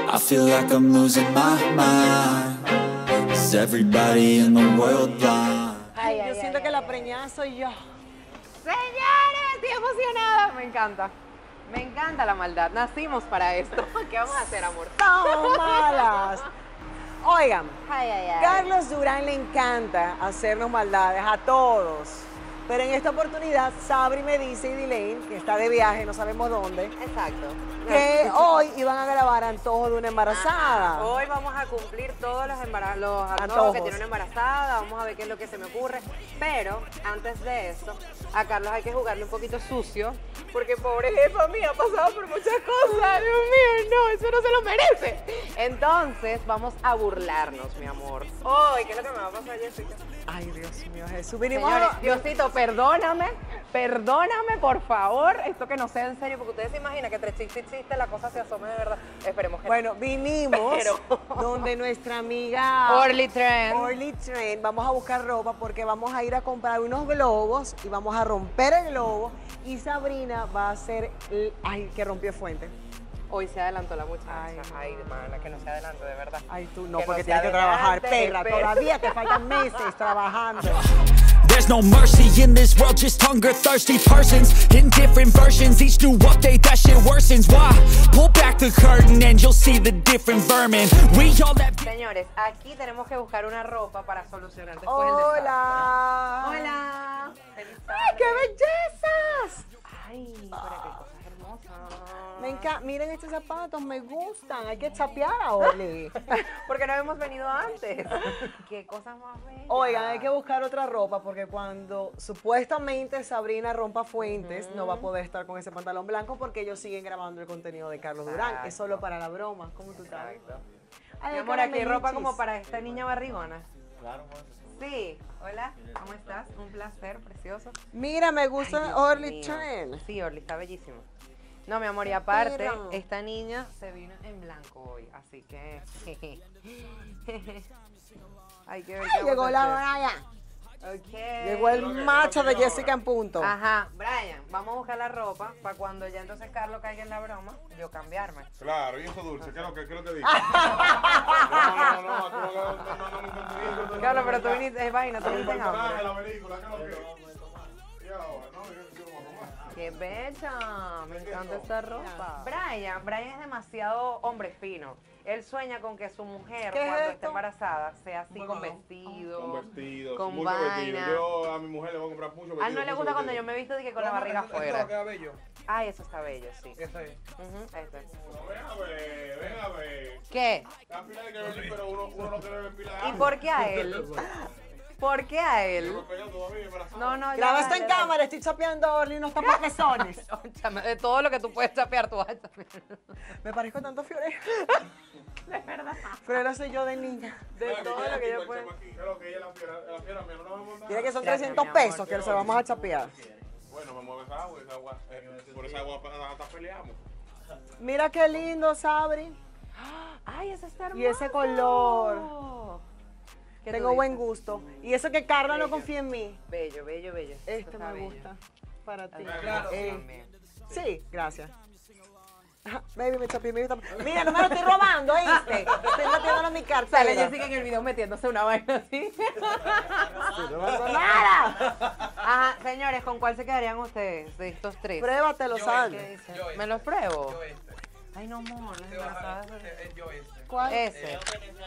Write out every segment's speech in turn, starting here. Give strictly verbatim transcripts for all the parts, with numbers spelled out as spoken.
I feel like I'm losing my mind. Is everybody in the world blind? Ay, ay, Yo ay, siento ay, que la ay, preñada soy yo. Señores, estoy emocionada. Me encanta. Me encanta la maldad. Nacimos para esto. ¿Qué vamos a hacer, amor? Tómalas. Oigan, Ay, ay, ay. Carlos Durán le encanta hacernos maldades a todos. Pero en esta oportunidad, Sabri me dice y Dilaine, que está de viaje, no sabemos dónde, Exacto. que hoy iban a grabar Antojo de una embarazada. Hoy vamos a cumplir todos los, embara- los antojos Antojos. que tiene una embarazada, vamos a ver qué es lo que se me ocurre. Pero antes de eso, a Carlos hay que jugarle un poquito sucio, porque pobre jefa mía ha pasado por muchas cosas. Dios mío, no, eso no se lo merece. Entonces vamos a burlarnos, mi amor. Ay, ¿qué es lo que me va a pasar, Jessica? Ay, Dios mío, Jesús. Vinimos Señores, a- Diosito, perdóname, perdóname, por favor, esto que no sea en serio, porque ustedes se imaginan que entre chiste y chiste la cosa se asome de verdad. Esperemos que Bueno, vinimos Pero- donde nuestra amiga Orly Trend. Orly Trend, vamos a buscar ropa porque vamos a ir a comprar unos globos y vamos a romper el globo y Sabrina va a hacer, el- ay, que rompió fuente. Hoy se adelantó la muchacha. Ay, Ay, hermana, que no se adelante, de verdad. Ay, tú no, Que porque se tienes que trabajar, adelante, perra, perra. todavía te faltan meses trabajando. There's no mercy in this world, just hunger-thirsty persons in different versions. Each new update, that shit worsens. Why? Pull back the curtain and you'll see the different vermin. We all have... Señores, aquí tenemos que buscar una ropa para solucionar después el desastre. Hola. Hola. Feliz ¡Ay, qué tarde. bellezas! Ay, pero qué cosas hermosas. Me encanta, miren estos zapatos, me gustan, hay que chapear a Orly. Porque no hemos venido antes. Qué cosas más bellas. Oigan, hay que buscar otra ropa porque cuando supuestamente Sabrina rompa fuentes, no va a poder estar con ese pantalón blanco porque ellos siguen grabando el contenido de Carlos Durán. Es Exacto. solo para la broma. ¿Cómo tú estás? Exacto. Ay, Mi amor, aquí hay ropa caramelichis. como para esta niña barrigona. Claro, sí. Hola, ¿cómo estás? Un placer, precioso. Mira, me gusta Ay, Dios Orly mío. Trend. Sí, Orly está bellísimo. No, mi amor, y aparte, Pero- esta niña se vino en blanco hoy, así que... Hay que ver qué Ay, llegó vamos la a hacer. Brian. Ok. Llegó el macho de Jessica en punto. Ajá, Brian, vamos a buscar la ropa para cuando ya entonces Carlos caiga en la broma, yo cambiarme. Claro, y eso dulce, ¿qué es lo que, qué es lo que dice? No, no, no, tú no, no, no, no, no, no, Carlos, pero tú viniste, es vaina, tú un viniste en personaje de hambre. la película, ¿qué es lo que? Y ahora, ¿no? Yo- yo no voy a tomar. Qué bella, me encanta esta ropa. Brian, Brian es demasiado hombre fino. Él sueña con que su mujer, ¿Qué es cuando esto? esté embarazada, sea así con vestido. Con vestidos, con muchos vaina. vestidos. Yo a mi mujer le voy a comprar muchos vestidos. A él no le muchos gusta cuando yo vestidos. me he visto de que con la barriga Esto afuera. queda bello. Ay, eso está bello, sí. Eso es. Ujú, esto es. Ven a ver, ven a ver. ¿Qué? La pila de que venir, pero uno, uno no quiere ver pila de ¿Y agua. por qué a él? ¿Por qué a Yo él? me pego todavía embarazado. No, no, ya. Graba esto en dale, dale. cámara, estoy chapeando a Orly unos tapapezones. Óchame, de todo lo que tú puedes chapear, tú vas a chapear. Me parezco tanto a Fiorella. De verdad. Fiorella soy yo de niña. De Mira, todo que lo que aquí, yo pues, pueda. chama aquí. Es lo que ella la fiera, la fiera mía, no nos vamos a montar. Tiene que son Gracias, trescientos mi amor. pesos que se vamos a chapear. Bueno, me mueve esa agua, esa agua, eh, por esa agua hasta peleamos. Mira qué lindo, Sabri. Ay, ese está hermoso. Y ese color. ¿Qué Tengo tú buen dices? gusto. Y eso que Carla no confía en mí. Bello, bello, bello. Esto Este está me bello. gusta. Para ti. Claro, Eh, también. sí, gracias. Ajá, baby, me chapeé, me gusta. Mira, no me lo estoy robando, ¿oíste? Estoy metiéndolo en mi cartera. Sale Jessica en el video metiéndose una vaina así. No me hago nada. Ajá, señores, ¿con cuál se quedarían ustedes de estos tres? Pruébatelo, Yo Sal. ¿Qué dicen? Yo este. ¿Me los pruebo? Yo este. Ay, no, amor, las Te vas a- embarazadas. eh, eh, Yo este. ¿Cuál? Ese.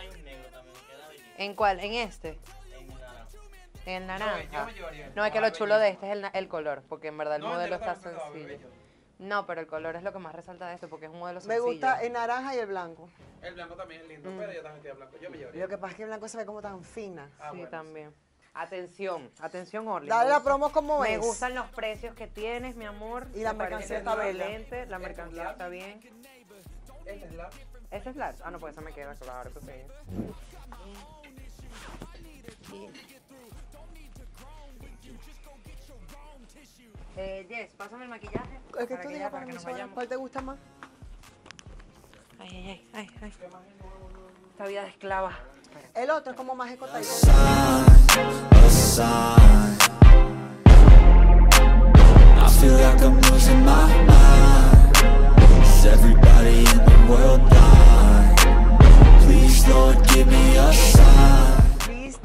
¿En cuál? ¿En este? En el Yo naranja. me llevaría este. No, es que Ah, lo chulo de bellísimo. este es el, na- el color, porque en verdad el No, el modelo de está color me quedaba sencillo. bello. No, pero el color es lo que más resalta de este, porque es un modelo Me sencillo. gusta el naranja y el blanco. El blanco también es lindo, pero yo también queda blanco. Yo me llevaría. Lo que pasa es que el blanco se ve como tan fina. Ah, Sí, bueno, también. Atención, atención, Orly. Dale me la gusta- promo como Me es. gustan los precios que tienes, mi amor. Y la Me parece mercancía está bella. excelente, la mercancía está bien. Este es la. ¿Este es large? Ah, no, pues esa me queda, claro, que sí. Eh, Jess, pásame el maquillaje. Es que para tú que digas ya- para que mí, nos Sara, vayamos. ¿cuál te gusta más? Ay, ay, ay, ay, ay. Esta vida de esclava. El otro es como más escotado. Sign, a sign. I feel like I'm losing my mind. Is everybody in the world blind?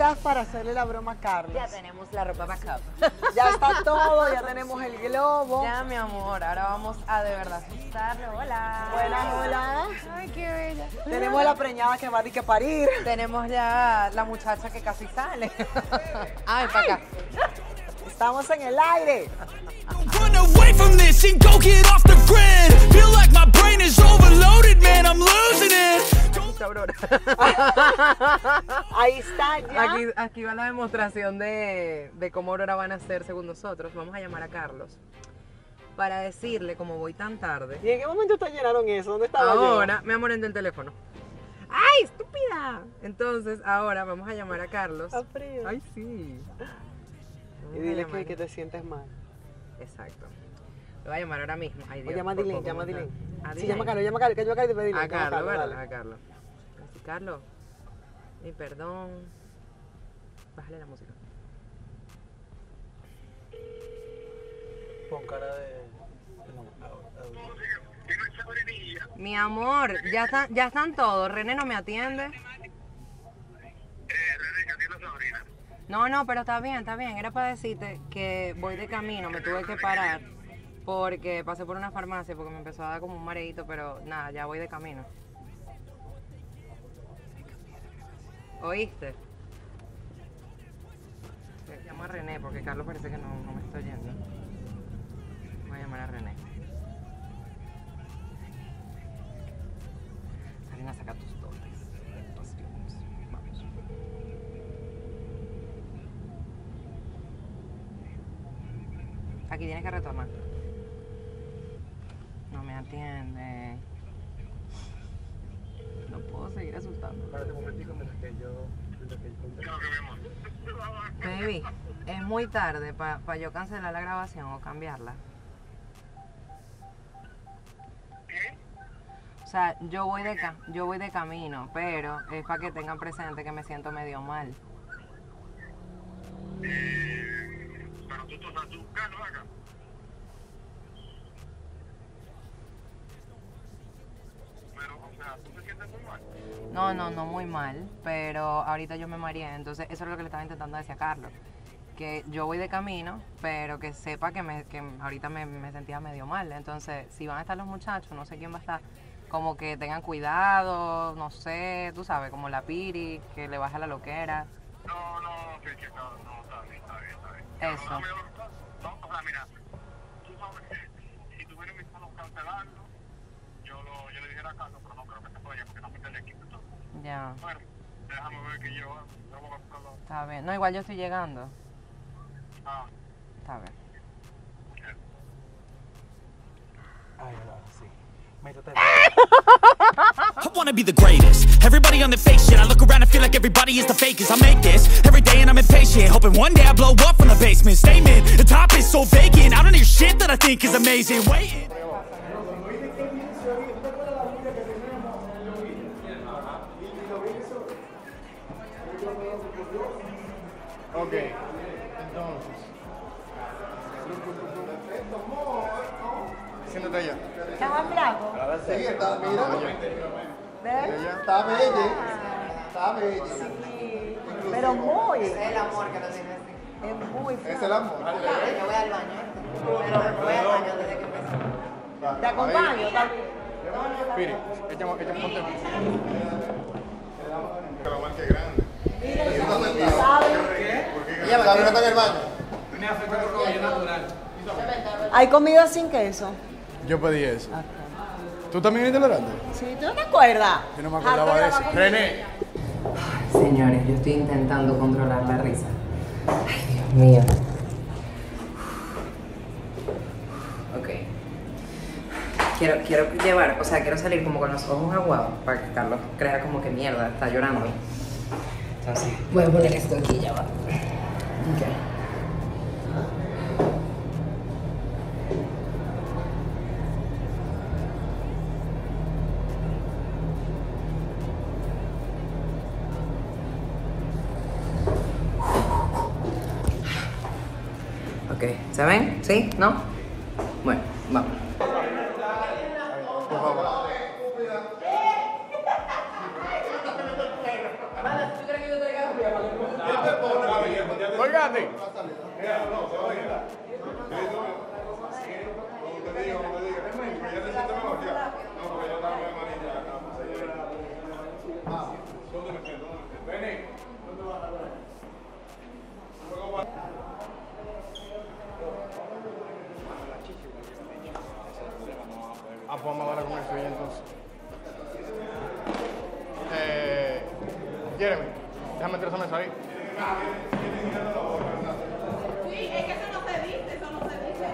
listas para hacerle la broma a Carlos? Ya tenemos la ropa backup. Ya está todo, ya tenemos el globo. Ya, mi amor, ahora vamos a de verdad asustarlo. Hola. Buenas, hola. Ay, qué bella. Tenemos la preñada que va a di que parir. Tenemos ya la muchacha que casi sale. Ay, para acá. Estamos en el aire. Run away from this and go get off the grid. Feel like my brain is overloaded, man, I'm losing it. Ahí está ya. Aquí, aquí va la demostración de, de cómo Aurora van a ser según nosotros. Vamos a llamar a Carlos para decirle, como voy tan tarde. ¿Y en qué momento te llenaron eso? ¿Dónde estaba yo? Ahora, me amor, en el teléfono. ¡Ay, estúpida! Entonces, ahora vamos a llamar a Carlos. Está frío. ¡Ay, sí! Vamos Y a dile llamar. que, que te sientes mal. Exacto. Lo voy a llamar ahora mismo. Ay, O Dios, llama a por Dilén, poco llama a me Dilén. está- ¿A Sí, Dilén? llama a Carlos, llama a Carlos, que yo acá te pedí. A Carlos, ¿verdad? dale. A Carlos. Así, Carlos. Mi perdón. Bájale la música. Con cara de. Mi amor, ya están, ya están todos. René no me atiende. No, no, pero está bien, está bien. Era para decirte que voy de camino, me tuve que parar porque pasé por una farmacia porque me empezó a dar como un mareíto, pero nada, ya voy de camino. ¿Oíste? Sí, llamo a René porque Carlos parece que no, no me está oyendo. Voy a llamar a René. Salen a sacar tus dotes. Vamos. Aquí tienes que retornar. No me atiende. No puedo seguir asustando. Espérate un momentico mientras que yo. Mientras que yo contesto. Baby, es muy tarde para pa yo cancelar la grabación o cambiarla. O sea, yo voy de ca yo voy de camino, pero es para que tengan presente que me siento medio mal. Pero tú estás buscando acá. Pero, o sea, tú te sientes muy mal. No, no, no muy mal, pero ahorita yo me mareé, entonces eso es lo que le estaba intentando decir a Carlos. Que yo voy de camino, pero que sepa que, me, que ahorita me, me sentía medio mal. Entonces, si van a estar los muchachos, no sé quién va a estar, como que tengan cuidado, no sé, tú sabes, como la Piri, que le baje la loquera. No, no, sí, sí, no, no, está bien, está bien, está bien. Eso. No, no, o sea, mira, tú sabes que si tuviera mis manos cancelando, yo, lo, yo le dijera a Carlos, pero no creo que se pueda porque no me el equipo. Entonces, Ya, bueno, déjame ver que yo, yo voy a buscarlo. está bien. No, igual yo estoy llegando. Ah, Está bien. Ay, ahora sí. Métete. I wanna be the greatest. Everybody on the fake shit. I look around and feel like everybody is the fakest. I make this every day and I'm impatient. Hoping one day I blow up from the basement. Statement, the top is so vacant. I don't hear shit that I think is amazing. Waiting. ok, entonces. Siéntate allá. ¿Estás en blanco? Sí, está, mira. ¿Ves? Está bella. Está bella. Sí. Pero muy. Es el amor que lo tiene así. Es muy Es feo. el amor. Yo voy al baño, ¿eh? Pero voy al baño desde que empecé. Te acompaño, está bien. Piri, échame, échame un monte. Que la marca es grande. Ya, ¿la no está en el baño? Me afecta por rollo natural. ¿Hay comida sin queso? Yo pedí eso. ¿Tú también eres intolerante? Sí, ¿tú no te acuerdas? Yo no me acordaba de eso. René. Señores, yo estoy intentando controlar la risa. Ay, Dios mío. Ok. Quiero, quiero llevar, o sea, quiero salir como con los ojos aguados para que Carlos crea como que mierda, está llorando. Entonces, voy a poner esto aquí, ya va. Ok. Ok, ¿se ven? ¿Sí? ¿No? Bueno, vamos. Por favor. Jeremy, déjame meter esa mesa ahí. Sí, es que eso no se dice, eso no se dice.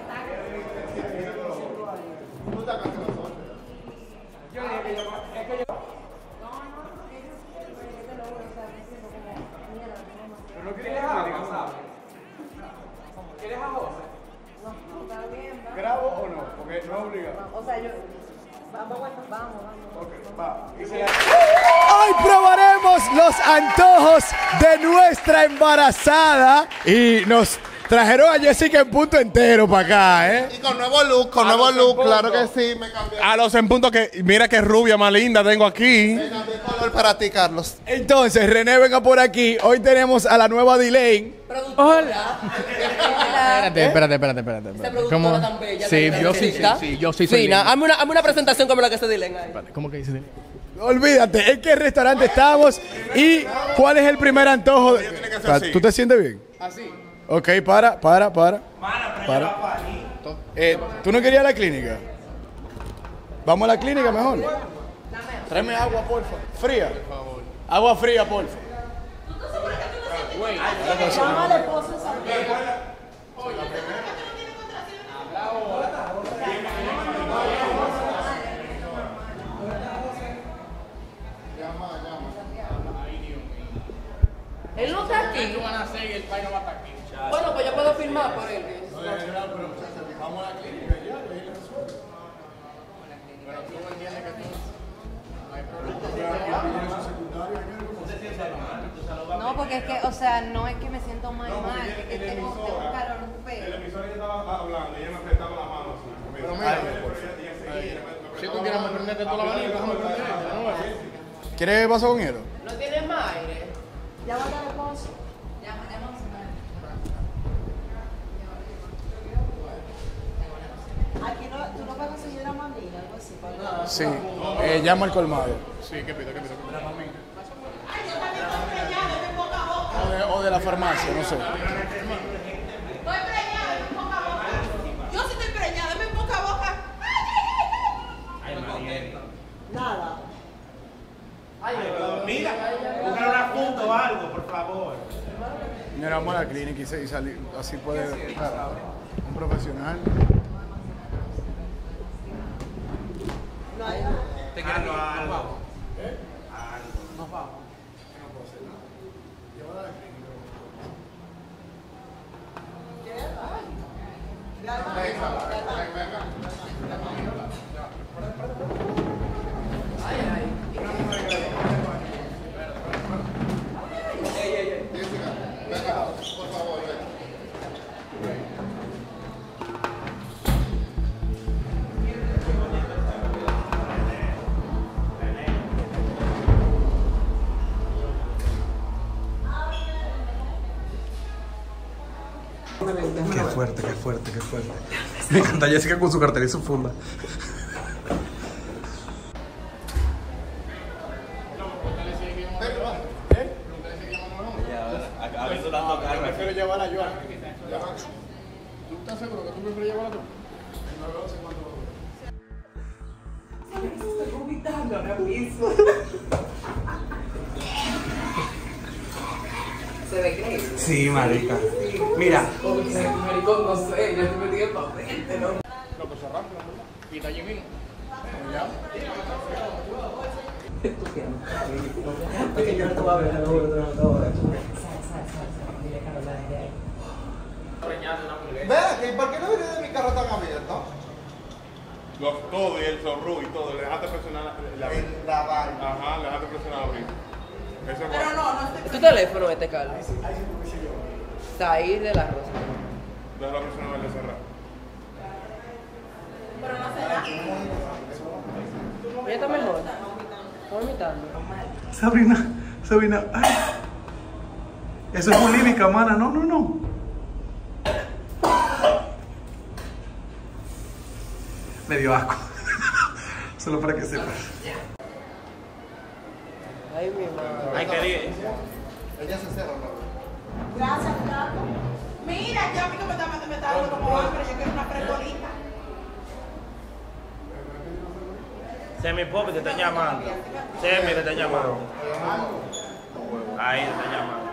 Yo dije que yo... Es que yo... Pero no quieres dejar, ¿sabes? ¿Quieres a José? No, está bien, va. ¿Grabo o no? Porque no es obligado. O sea, yo... Vamos, vamos, vamos. Ok, va. Y se la... Hoy probaremos los antojos de nuestra embarazada y nos trajeron a Jessica en punto entero para acá, ¿eh? Y con nuevo look, con nuevo look, claro que sí, me cambié. A los en punto que... Mira qué rubia más linda tengo aquí. Me cambié el color para ti, Carlos. Entonces, René, venga por aquí. Hoy tenemos a la nueva Delane. Hola. Espérate, espérate, espérate, espérate. espérate. ¿Cómo? Tan bella, Sí, tan yo sí, sí, grandecita. sí, yo sí soy Fina, lindo. hazme una, hazme una presentación como la que se dilen ahí. Espérate, ¿cómo que dice Delane? Olvídate, ¿en qué restaurante estamos? ¿Y cuál es el primer antojo? Ella tiene que hacer así. ¿Tú te sientes bien? Así. Ok, para, para, para. Para. Eh, ¿Tú no querías la clínica? Vamos a la clínica mejor. Tráeme agua, porfa. Fría. Agua fría, porfa. Él no está aquí. Bueno, pues yo puedo firmar por él. Vamos a la clínica ya, ahí le resuelve. Pero tú me entiendes que tú no hay problema. No, porque es que, o sea, no es que me siento mal, mal, es que tengo, tengo un calor feo. El emisor ya estaba hablando, ella me apretaba la mano así. Pero mira, si tú quieres prenderte toda la mano, déjame prenderte. ¿Quieres vaso con hielo? ¿No tienes más aire? Ya va a dar el pozo. Ya, ya vamos Aquí no, tú no puedes conseguir la mamila, algo así. Para Sí. Eh, llama al colmado. Sí, ¿qué pido? ¿Qué pido? ¿Qué pido? O de, o de la farmacia, no sé. Estoy preñada, en poca boca. Yo sí estoy preñada, en poca boca. nada. Mira, buscar una punta o algo, por favor. Mira, vamos a la clínica y, se- y salir. Así puede. Claro, un profesional. No hay Te quiero algo. Qué fuerte, qué fuerte, qué fuerte. Me encanta Jessica con su cartel y su funda. Prefiero llevarla yo. ¿Tú estás seguro que tú prefieres llevarla tú? Estoy vomitando ahora mismo. Se ve creíble. Sí, marica. Mira. Maricón, no sé, yo estoy metido en papel, pero... Loco, se rápido, ¿verdad? Y está allí mismo. Porque yo no te voy a ver, no te voy a ver. Ve, ¿y por qué no vienes de mi carro tan abierto? Los, todo y el zorro y todo, le dejaste presionar la, la, En la vaina. Ajá, le dejaste presionar abrir. Ese Pero fue. no, no estoy ¿Es tu teléfono este, Carlos? Sair de la Rosa. Déjalo presionar el de cerrar. Pero no será. Ella está mejor. Está vomitando. Sabrina, Sabrina. Ay. Eso es bulímica, mana. No, no, no. Me dio asco. Solo para que sepas. Ay, mi madre. Hay que ir. Ella se cerra, ¿no? Gracias, Flaco. Mira, yo a mí que me está, me está dando como hambre, yo quiero una frescolita. Semi Popi te está llamando. Semi te está llamando. Ahí está llamando.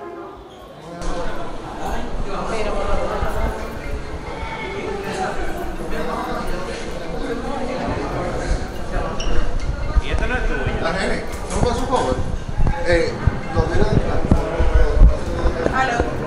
¿Y esta no es tuya? La nene, ¿no fue su cover? Eh, lo diré de Aló.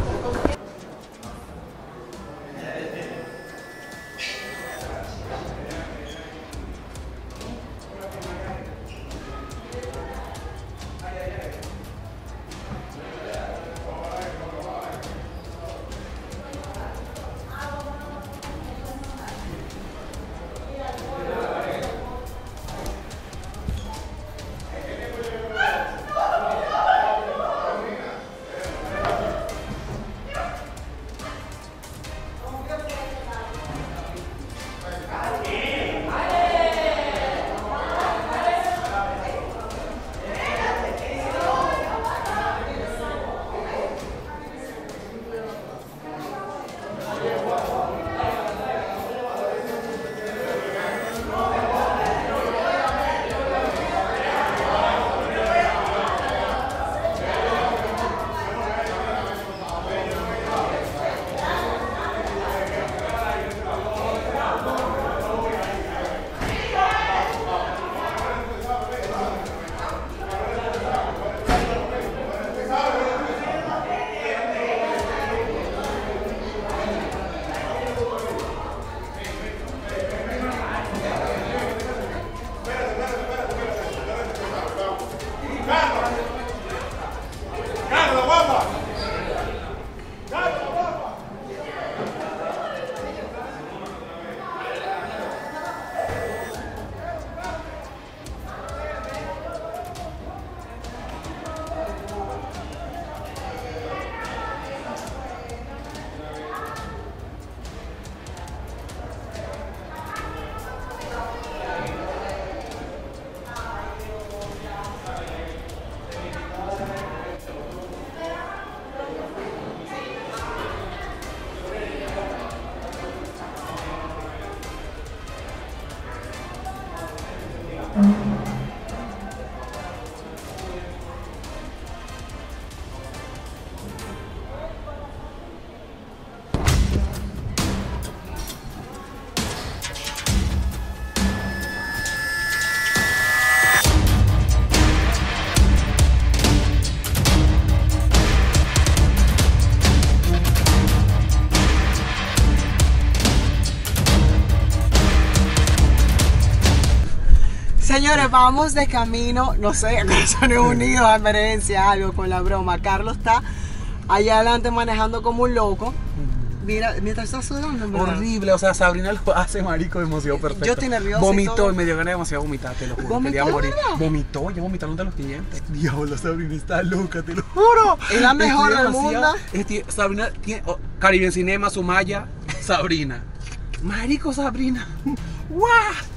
Señores, vamos de camino, no sé, son unidos a emergencia, algo con la broma. Carlos está allá adelante manejando como un loco. Mira, mientras está sudando, ¿verdad? Horrible, o sea, Sabrina lo hace marico demasiado perfecto. Yo estoy nerviosa. Vomitó y, y me dio ganas demasiado vomitar, te lo juro. ¿Vomitó, Quería morir. verdad? Vomitó, ya vomitaron de los clientes. Diablo, Sabrina está loca, te lo juro. Es la mejor Estoy del demasiado- mundo. Estoy- Sabrina, tiene, oh, Caribbean Cinema, Sumaya, Sabrina. Marico, Sabrina. ¡What!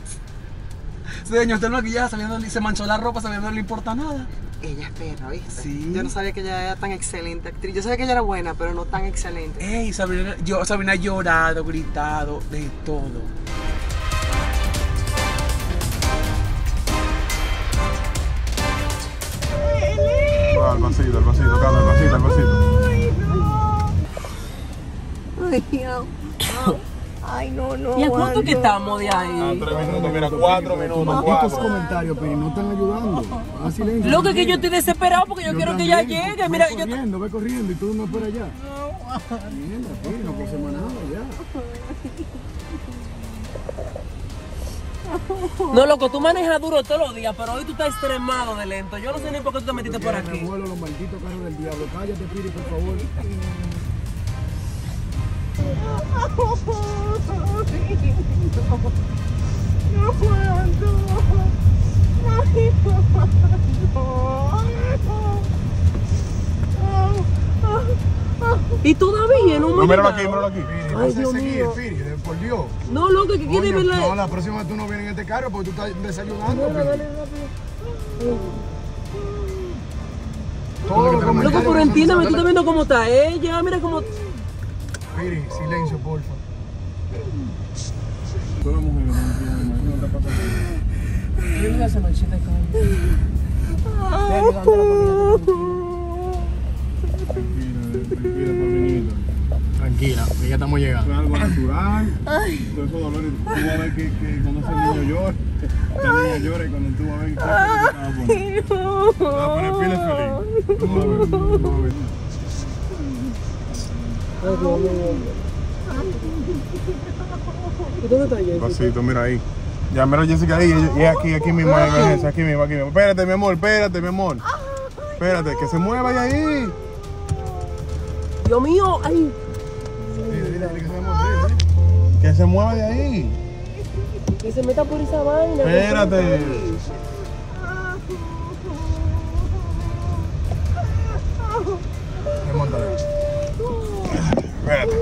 Señor, usted el maquillaje saliendo, se manchó la ropa, sabiendo no le importa nada. Ella es perra, ¿viste? Sí. Yo no sabía que ella era tan excelente actriz. Yo sabía que ella era buena, pero no tan excelente. Ey, Sabrina, yo, Sabrina ha llorado, gritado, de todo. Al vasito, al vasito, Carlos, al vasito, al vasito. Ay, Dios. Ay, no, no. ¿Y a cuánto que estamos de ahí? A tres minutos, mira, cuatro minutos, Estos cuatro. comentarios, pero no están ayudando. Haz silencio. Lo que es que yo estoy desesperado porque yo, quiero que ella también, llegue. Ve Mira, yo. corriendo, ve corriendo y tú no esperas allá. Mierda, sí, no pasemos nada ya. No, loco, tú manejas duro todos los días, pero hoy tú estás extremado de lento. Yo no sé ni por qué tú te metiste por Me aquí. vuelo los malditos carros del diablo. Cállate, Piri, por favor. No puedo. Ay, Y todavía no me No, míralo ha aquí, llegado. míralo aquí. Piri, Ay, vas a Dios seguir, mío. Piri, por Dios. No, loco, que quiere Coño, verla. no, la próxima tú no vienes en este carro porque tú estás desayunando, Piri. Todo lo que te Loco, comentarios pero que entiéndeme, tú son- estás viendo cómo está ella. Mira cómo. Piri, silencio, porfa. Toda mujer no entiende, no está pasando. Yo voy a hacer noche de calle. Ve ayudándolo con ella, tranquilo. Estamos llegando. Es algo natural. Todos esos dolores. Tú vas a ver que, que cuando ese niño llora, esa niña llora y cuando tú vas a ver que te vas a poner. Te vas a poner pila feliz. Tú vas a ver, tú vas a ver. ¿Dónde está Jessica? Pasito, mira ahí. Ya, mira Jessica ahí, y aquí, aquí mismo, ahí, emergencia, aquí mismo, aquí mismo. Espérate, mi amor, espérate, mi amor. Espérate, que se mueva de ahí. Dios mío, ay. Dile, dile, dile que se mueva, dile. Que se mueva de ahí. Que se meta por esa vaina. Espérate. Espérate.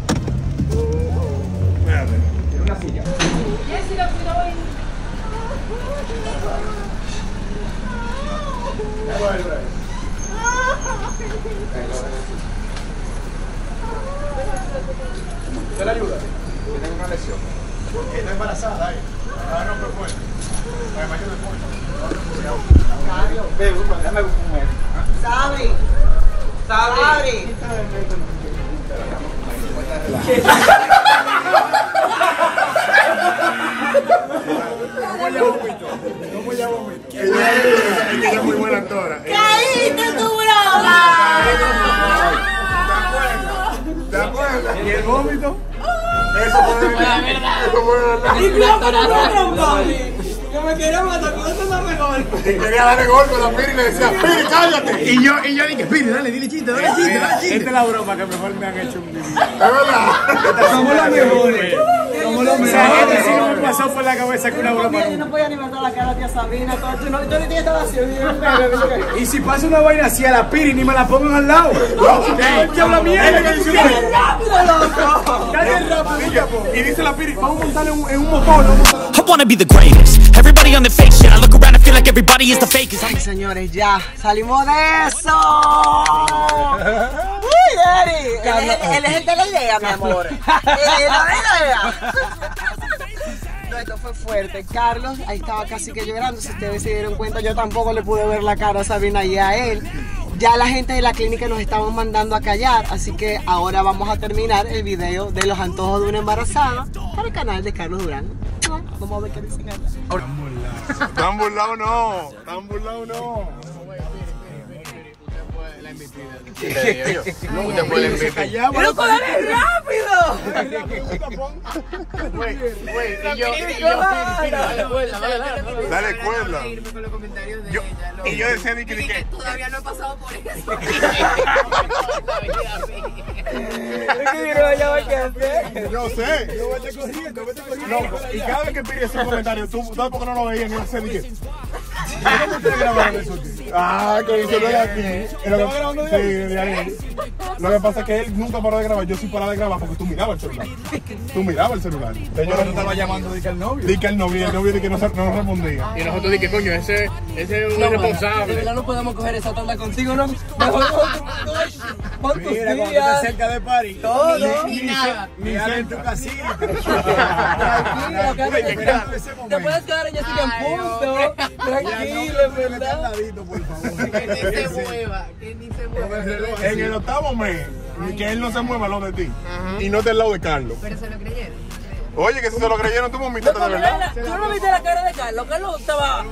Espérate. Una silla. Jessica, cuidado ahí. ¿Usted le ayuda? Que tengo una lesión. Está embarazada ahí. Ah, no, pero bueno. Ay, me ayuda el pollo. Déjame buscar un médico. Sabri. Sabri. ¿Cómo ella vomito? ¿Cómo ella vomito? Ella es muy buena actora. ¡Caíste tu broma! ¿Te acuerdas? ¿Y el vómito? Eso puede La verdad. Eso puede Y cuidado con la trompa. Que me quería matar, ¿cómo te da mejor? Quería darle golpe a la Piri y le decía, Piri, cállate. Y yo, y yo dije, Piri, dale, dile chiste, dale chiste, dale chiste. Esta es la broma que mejor me han hecho en mi vida. Es verdad. Somos los mejores. Somos los mejores. Esa gente sí no me pasó por la cabeza que una broma. Yo no podía ni matar la cara a tía Sabina. Yo no yo ni estaba así. Y si pasa una vaina así a la Piri, ni me la pongan al lado. ¿Qué habla mierda? ¡Qué rápido, loco! Cállate rápido. Y dice la Piri, vamos a montarle en un motor. I wanna be the greatest. Everybody on the fake shit. I look around and feel like everybody is the fakest. Ay, señores, ya salimos de eso. Uy, Daddy. Él, es- él es el de la idea, mi amor. Él es de la idea. No, esto fue fuerte. Carlos, ahí estaba casi que llorando. Si ustedes se dieron cuenta, yo tampoco le pude ver la cara a Sabina y a él. Ya la gente de la clínica nos estaban mandando a callar, así que ahora vamos a terminar el video de los antojos de una embarazada para el canal de Carlos Durán. Vamos a ver qué dicen acá. Tan burlado no. Tan burlado no. No, usted fue el M V P. ¡Pero dale rápido! Güey, güey, y yo, y yo, dale cuerda, dale, dale, dale. Dale cuerda. Con los comentarios de Yo- ella. y yo decía ni que ni que. Todavía no he pasado por eso. Yo sé. Yo vete corriendo, vete corriendo. No, y cada vez que Piri hace un comentario, tú, ¿sabes por qué no lo veías? Yo sé ni qué. ¿Cómo ustedes grabaron eso? Ah, con el celular aquí. Lo que- grabando de Sí, de ahí. Lo que pasa es que él nunca paró de grabar. Yo sí paraba de grabar porque tú mirabas el celular. Tú mirabas el celular. Yo no estaba llamando de que el novio. Di que el novio, el novio de que no, se- no nos respondía. Y nosotros dije, coño, ese, ese es un De irresponsable. verdad no podemos coger esa tanda contigo, ¿no? Mejor pon tus Mira, cuando días. estés cerca de París. Todo. Ni, ni, nada. ni sale en tu casita. Tranquilo, Esperando ese Te momento. puedes quedar en Jessica en punto. Tranquilo, en verdad. Ladito, por favor. Que ni se mueva, que ni se mueva. En el octavo mes, que él no se mueva al lado de ti. Y no del lado de Carlos. Pero se lo creyeron. Oye, que si se lo creyeron, tú vomitaste de verdad. ¿Tú no viste la cara de Carlos? Carlos estaba...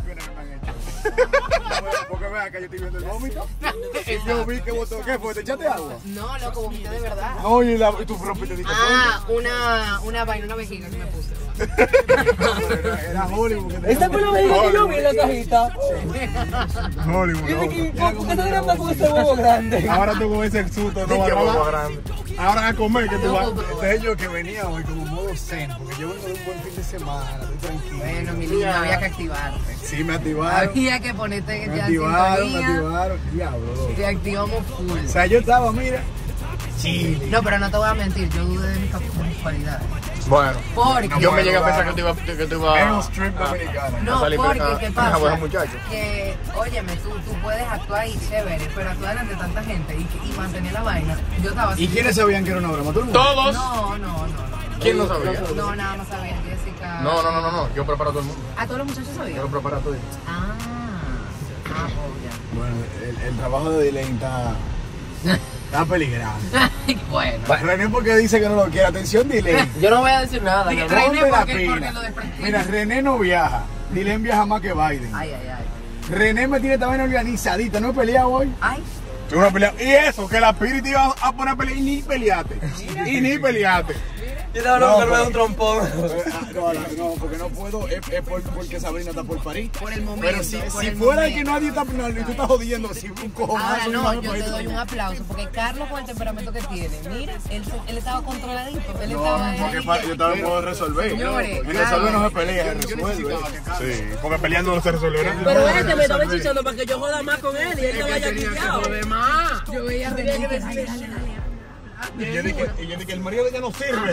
Porque vea que yo estoy viendo el vómito. Y yo vi que votó. ¿Qué fue? ¿Te echaste agua? No, loco, vomité de verdad. Oye, y la- y tu rompiste. Ah, una, una vaina, una vejiga que me puse. Era Hollywood. que te- Esta fue la medida que yo vi en la cajita. Hollywood. Y no. dije, ¿por qué te grabas con ese huevo grande? Ahora tú con ese susto no vas a grabar. Ahora a comer que tú vas. De yo que venía hoy como modo zen, porque yo vengo de un buen fin de semana, estoy tranquilo. Bueno, mi niño, había que activarte. Sí, me activaron. Había que ponerte Me ya en activaron, me sintonía. activaron. Diablo, loco. Te activamos full. O sea, yo estaba, mira, chile. No, pero no te voy a mentir, yo dudé de mis cap- de mis cualidades. Bueno, Porque, yo me llegué a pensar que tú ibas que tú ibas Es un strip dominicano. no, salir porque, a- ¿qué a pasa? buenos muchachos. Que, óyeme, tú, tú puedes actuar y chévere, pero actuar delante de tanta gente y, y mantener la vaina. Yo estaba así. ¿Y quiénes sabían que era una broma? ¿Todo el mundo? Todos. No, no, no. no. ¿Quién no sabía? No, nada más sabía Jessica. No, no, no, no, no. Yo preparo a todo el mundo. ¿A todos los muchachos Yo sabían? lo preparo a todo el mundo. Ah, ah, oh, ya. Bueno, el, el trabajo de Dylan está Está peligrando. Bueno. René porque dice que no lo quiere. Atención, dile. Yo no voy a decir nada. René, Ponte la porque- pila. porque lo desprestigia. Mira, René no viaja. Dylan viaja más que Biden. Ay, ay, ay. René me tiene también organizadita. ¿No he peleado hoy? Ay. Una pelea. Y eso, que la Piri te iba a poner a pelear y ni peleaste. Y ni peleaste. Yo te hablo porque me da un trompón. No, no, no, porque no puedo, es, es por, porque Sabrina está por parir. Por el momento. Pero si, por si el fuera momento. que nadie está penal y tú estás jodiendo, si un cojonazo. Ahora no, mano, yo pues, te doy un aplauso porque Carlos con el temperamento que tiene, mira, él, se- él estaba controladito, él No, estaba porque ahí. pa- yo también puedo resolver. Señores, En claro. resolver no se pelea, se resuelve. Sí, porque peleando no se resuelve nada. Pero este me estaba chichando para que yo joda más con él y él estaba ya quillado. Yo veía a René que dale, dale, dale. Y yo dije, y yo dije, el marido de ella no sirve.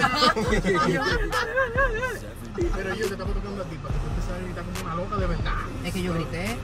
Pero yo te estaba tocando a ti para que tú te sabes gritar como una loca de verdad. Es que yo grité.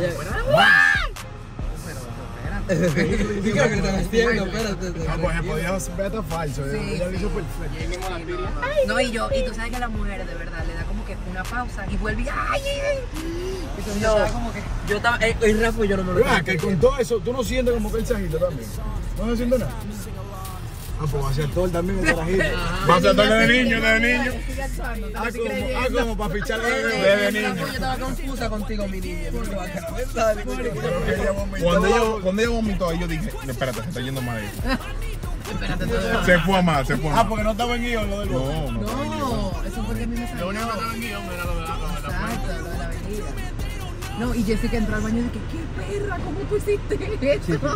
¿Qué creo que están haciendo? Espérate. No, pues se podía ver hasta falso. Sí, Ella lo hizo perfecto. No, y yo, y tú sabes que a las mujeres de verdad le da como que una pausa y vuelve y ¡ay! ay! Entonces yo No. estaba como que. Yo estaba, eh, el Rafa yo no me lo Mira, que con todo eso, tú no sientes como que el sajito también. No no siento nada. Ah, pues va a ser todo también el carajito. Va a ser todo de niño, de niño. Ah, como, ah, como para ficharle de Eh, bebé. eh, Rafa, yo estaba confusa contigo, mi niña. Porque va a quedar pensar. Cuando ella, cuando ella vomitó ahí, yo dije, espérate, se está yendo mal ahí. Espérate, todo. Se fue a más, se fue a Ah, más. porque no estaba en guión lo del No, bote. no. No, eso fue que a mí me salió. Lo único que estaba en guión era lo de la, lo de la Exacto, lo de la avenida. No, y Jessica entró al baño y dije, ¿qué perra? ¿Cómo tú hiciste eso?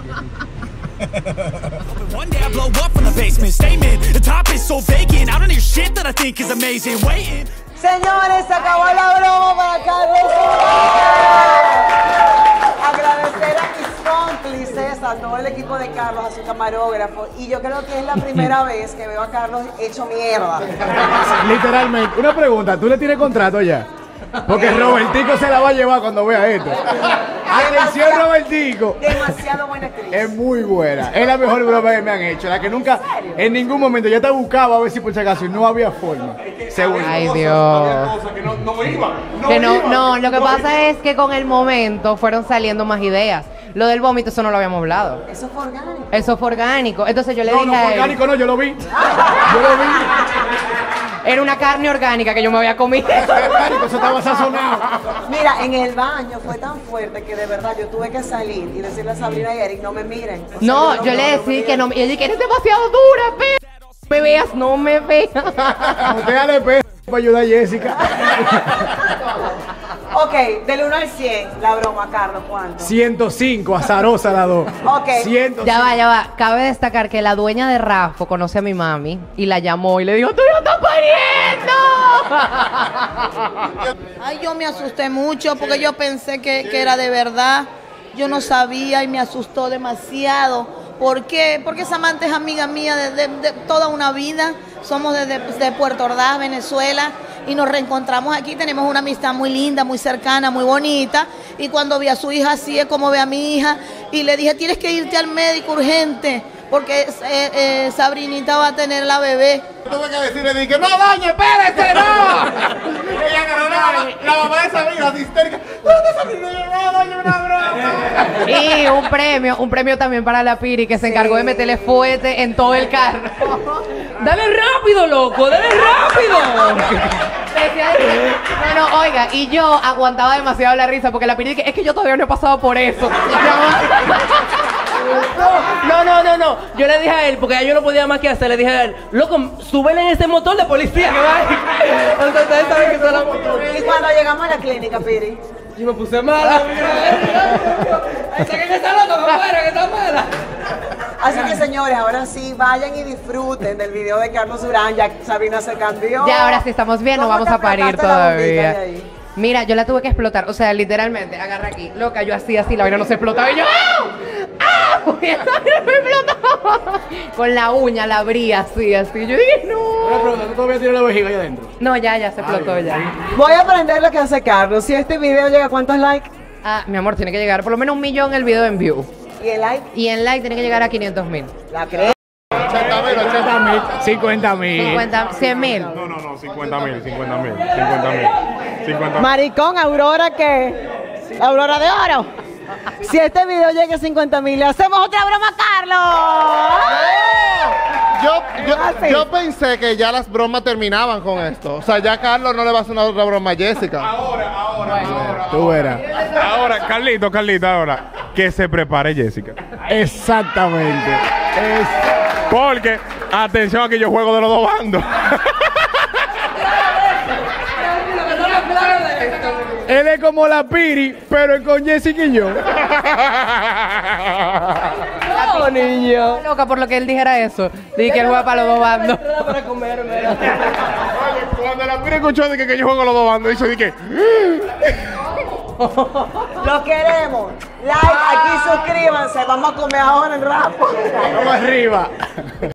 One day I blow up from the basement. Statement, the top is so vacant. I don't hear shit that I think is amazing. Waiting. Señores, se acabó la broma para Carlos. Agradecer a mis cómplices, a todo el equipo de Carlos, a su camarógrafo. Y yo creo que es la primera vez que veo a Carlos hecho mierda. Literalmente. Una pregunta, ¿tú le tienes contrato ya? Porque Robertico se la va a llevar cuando vea esto. Atención, Robertico. Demasiado buena actriz. Es muy buena. Es la mejor broma que me han hecho. La que nunca, en ningún momento, yo te buscaba a ver si por si acaso y no había forma. Seguro. Ay, Dios. Que no, no iba. Que no, no, lo que pasa es que con el momento fueron saliendo más ideas. Lo del vómito, eso no lo habíamos hablado. Eso fue orgánico. Eso fue orgánico. Entonces yo le No, dije no, a fue él, orgánico, no, yo lo vi. Yo lo vi. era una carne orgánica que yo me había comido. Orgánico, eso estaba sazonado. Mira, en el baño fue tan fuerte que de verdad yo tuve que salir y decirle a Sabrina y Eric, no me miren. O sea, No, yo le decía que no, y ella dije, eres demasiado dura, pe. Me veas, no me veas. Usted dale peso para ayudar a Jessica. Ok, del uno al cien, la broma, Carlos, ¿cuánto? ciento cinco, azarosa la dos. Ok. ciento cinco. Ya va, ya va. Cabe destacar que la dueña de Rafo conoce a mi mami y la llamó y le dijo, ¡tú no estás pariendo! Ay, yo me asusté mucho porque yo pensé que, que era de verdad. Yo no sabía y me asustó demasiado. ¿Por qué? Porque Samantha es amiga mía de, de- de toda una vida. Somos de, de- de Puerto Ordaz, Venezuela, y nos reencontramos aquí. Tenemos una amistad muy linda, muy cercana, muy bonita. Y cuando vi a su hija así es como ve a mi hija. Y le dije, tienes que irte al médico urgente porque eh, eh, Sabrinita va a tener la bebé. Tuve que decirle, dije, no, doña, espérese, no. Ella agarró la, la mamá de Sabrina, así histérica. ¿Dónde Sabrina? No, doña, una broma. Y un premio, un premio también para la Piri que se encargó de meterle fuete en todo el carro. Dale rápido, loco, dale rápido. No, no, oiga, y yo aguantaba demasiado la risa porque la Piri dije, es que yo todavía no he pasado por eso. No, no, no, no. Yo le dije a él, porque ya yo no podía más que hacer, le dije a él, loco, súbele en ese motor de policía que va ahí. Entonces ustedes saben que son las Y cuando llegamos a la clínica, Piri, Yo me puse mala. Saquen esa loca para afuera, que está mala. así que señores, ahora sí, vayan y disfruten del video de Carlos Durán, ya Sabrina se cambió. Ya ahora sí estamos bien, no ¿Cómo vamos te a parir explotaste la bombita de todavía. ahí? Mira, yo la tuve que explotar, o sea, literalmente, agarra aquí, loca, yo así, así, la vaina no se explotaba y yo, ¡ah! ¡Ah! Y esa vaina me explotó. Con la uña la abría así, así, yo dije, no. Una pregunta, ¿tú todavía tienes la vejiga ahí adentro? No, ya, ya se explotó ya. Voy a aprender lo que hace Carlos. Si este video llega a cuántos likes Ah, mi amor, tiene que llegar por lo menos un millón el video en view. y el like, Y en like tiene que llegar a quinientos mil. la creo. ochenta mil, ochenta mil, cincuenta mil. cincuenta, cien mil. No, no, no, cincuenta mil, cincuenta mil, cincuenta mil. cincuenta mil. Maricón, Aurora, ¿qué? Aurora de oro. Si este video llega a cincuenta mil, le hacemos otra broma a Carlos. Yo, yo, yo pensé que ya las bromas terminaban con esto. O sea, ya Carlos no le va a hacer una otra broma a Jessica. Ahora, ahora, ahora. Tú verás. Ahora, Carlito, Carlito, ahora. Que se prepare Jessica. Exactamente. Es... Porque, atención a que yo juego de los dos bandos. Él es como la Piri, pero es con Jessica y yo. No, niño. Loca por lo que él dijera eso. Dije que él juega para los dos bandos. Para comerme. Cuando la Piri escuchó de que, que yo juego los dos bandos, dice de que... Los queremos. Like, aquí suscríbanse. Vamos a comer ahora en rapo. Vamos arriba.